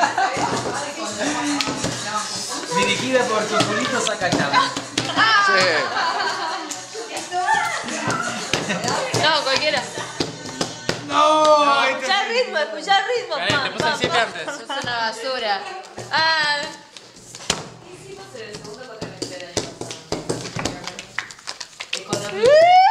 Dirigida por Tuculito Sacayama. Sí. No, cualquiera. ¡No! Escuchá el ritmo, escuchá el ritmo. Gané, te puse el 7 antes. Sos una basura. Ah. ¿Qué hicimos en el segundo cuatrimestre del año pasado?